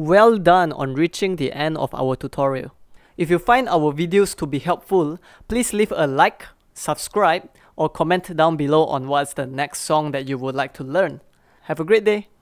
Well done on reaching the end of our tutorial. If you find our videos to be helpful, please leave a like, subscribe, or comment down below on what's the next song that you would like to learn. Have a great day!